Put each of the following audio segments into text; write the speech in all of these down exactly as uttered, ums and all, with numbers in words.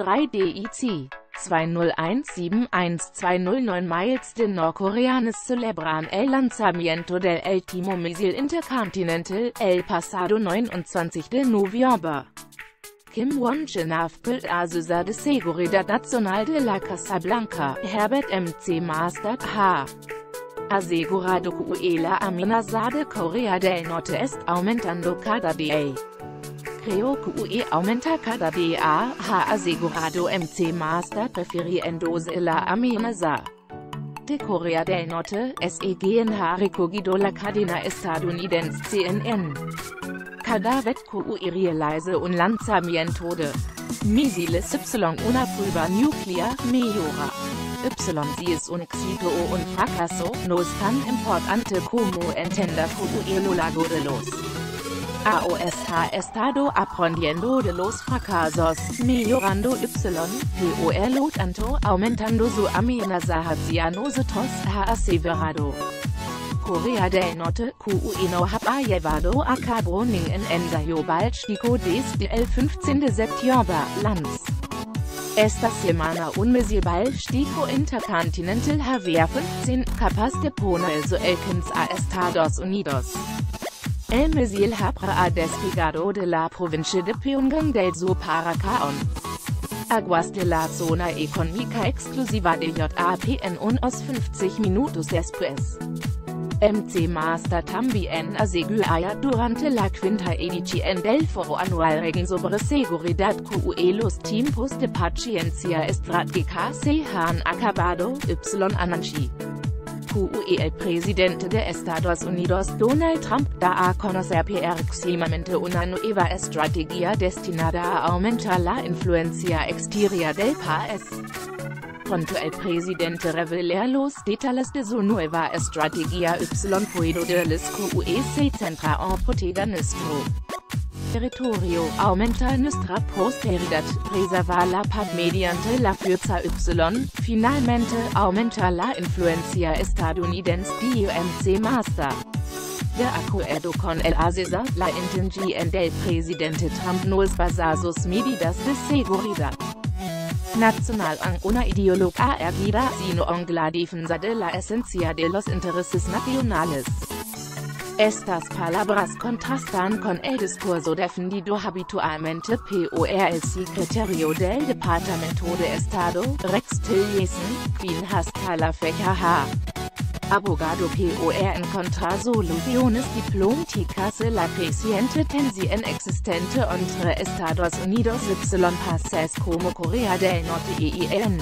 drei D I C zwei null eins sieben eins zwei null neun Miles de Norcoreanos celebran el lanzamiento del último misil intercontinental, el pasado neunundzwanzigsten de noviembre. Kim Won-jin aufgebildet Asesor de Seguridad Nacional de la Casa Blanca, Herbert M C Master, H. Asegurado que la amenaza de Corea del Norte est aumentando cada día. Creo que aumenta cada día, ha asegurado M C Master refiriéndose la amenaza de Corea del Norte, según ha recogido la cadena estadounidense C N N. Cada vez que realiza un lanzamiento de misiles Y una prueba nuclear mejora. Y si es un éxito o un fracaso, no es tan importante como entender que lo largo de los años ha estado aprendiendo de los fracasos, mejorando Y, por lo tanto aumentando su amenaza hacia nosotros, ha aseverado. Corea del Norte, que no ha llevado a cabo ningún ensayo balístico desde el quince de septiembre, lanz. Esta semana un misil balístico intercontinental Javier quince, capaz de ponerse alcance a Estados Unidos. El misil habrá despegado de la provincia de Pyongyang del sur para Kaon, aguas de la zona económica exclusiva de J A P en unos cincuenta minutos después. M C Master también asegura durante la quinta edición del Foro Anual sobre Seguridad que los tiempos de paciencia estratégica se han acabado, Y anunció que el presidente de Estados Unidos Donald Trump da a conocer próximamente una nueva estrategia destinada a aumentar la influencia exterior del país. Pronto el presidente revelará los detalles de su nueva estrategia Y puedo decirles que se centra en proteger nuestro territorio, aumentar nuestra prosperidad, preservar la paz mediante la fuerza Y, finalmente aumentar la influencia estadounidense, dijo M C Master. De acuerdo con el asesor, la intención del presidente Trump no es basar sus medidas de seguridad nacional en una ideología erguida, sino en la defensa de la esencia de los intereses nacionales. Estas palabras contrastan con el discurso defendido habitualmente por el secretario del Departamento de Estado, Rex Tillerson, quien hasta la fecha ha abogado por encontrar soluciones diplomáticas a la creciente tensión existente entre Estados Unidos y países como Corea del Norte y Irán.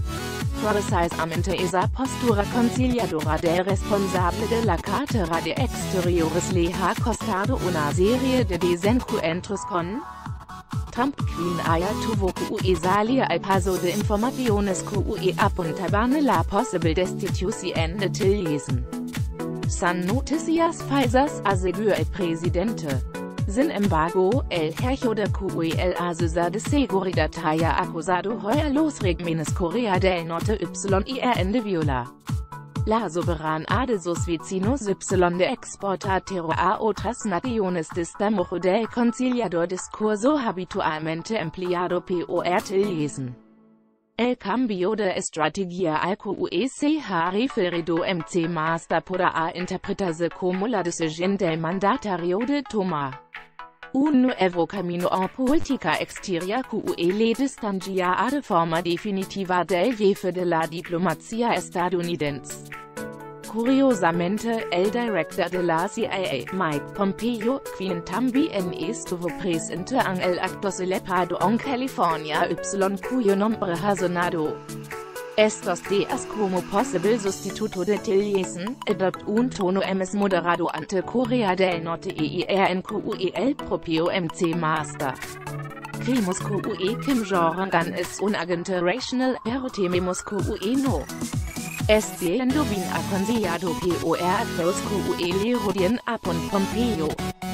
Precisamente esa postura conciliadora del responsable de la cartera de Exteriores le ha costado una serie de desencuentros con Trump, quien haya tuvo que salir al paso de informaciones que apuntaban a la posible destitución de Tillerson. Son noticias falsas, aseguró el presidente. Sin embargo, el jefe de que el asesor de seguridad haya acusado hoy a los regímenes Corea del Norte Y en de violar la soberanía de sus vecinos Y de exportar terror a otras naciones desde modo del conciliador discurso habitualmente empleado por Tillerson. El cambio de estrategia al que se ha referido M C Master podrá interpretarse como la decisión del mandatario de tomar un nuevo camino en política exterior que le distancia de forma definitiva del jefe de la diplomacia estadounidense. Curiosamente, el director de la C I A, Mike Pompeo, quien también estuvo presente en el acto celebrado en California Y cuyo nombre ha sonado estos días como posible sustituto de Tillerson, adoptó un tono más moderado ante Corea del Norte y en que el propio M C Master. Creemos que Kim Jong-un es un agente racional, pero tememos que no. Es siendo bien aconsejado por actos que le rodean a Pompeo.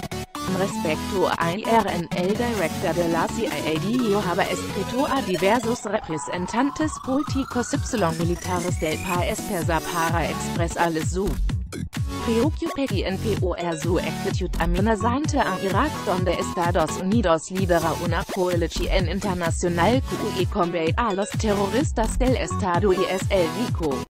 Respecto a Irán, el director de la C I A dijo haber escrito a diversos representantes políticos y militares del país persa para expresarles su preocupation por su actitud amenazante a Irak, donde Estados Unidos lidera una coalición internacional que combate a los terroristas del Estado Islámico.